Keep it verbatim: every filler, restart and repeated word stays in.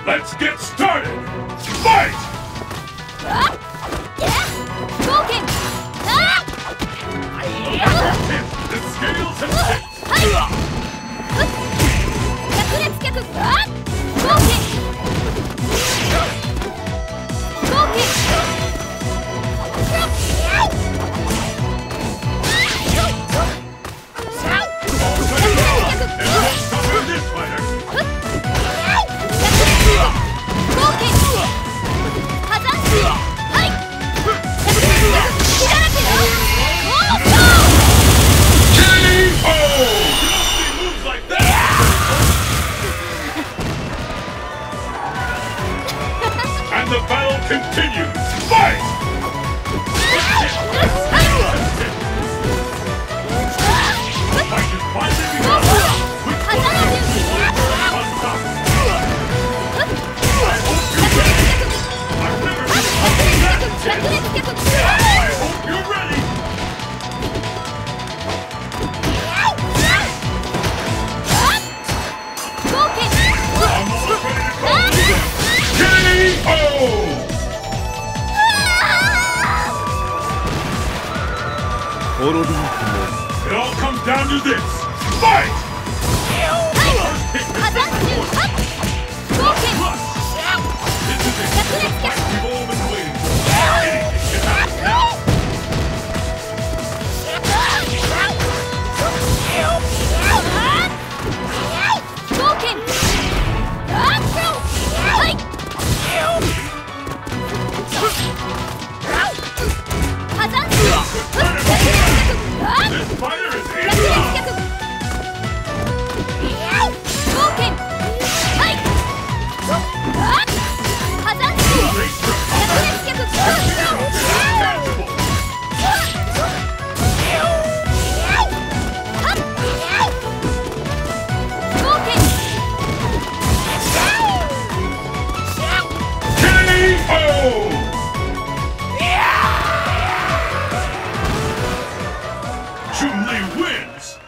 Let's get started! Fight! Broken! The scales have tipped! And the battle continues! Fight! The fight is finally begun! Which one I hope you're ready! I've never seen something that intense! I hope you're ready! I'm almost ready to go! K O! It all comes down to this! Fight! First hit is plus! This is it! The fight we've all been waiting for! Anything can happen now! This fighter is in love! Race for combat! Tangible! K O! Chun-Li wins!